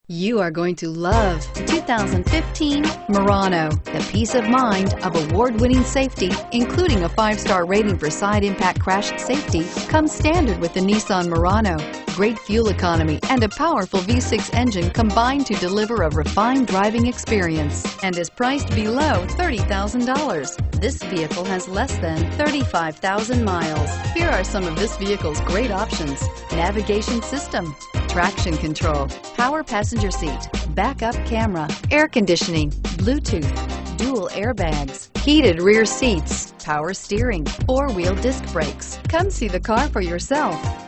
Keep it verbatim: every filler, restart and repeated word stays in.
You are going to love two thousand fifteen Murano. The peace of mind of award-winning safety, including a five-star rating for side impact crash safety, comes standard with the Nissan Murano. Great fuel economy and a powerful V six engine combine to deliver a refined driving experience and is priced below thirty thousand dollars. This vehicle has less than thirty-five thousand miles. Here are some of this vehicle's great options: navigation system, traction control, power passenger seat, backup camera, air conditioning, Bluetooth, dual airbags, heated rear seats, power steering, four-wheel disc brakes. Come see the car for yourself.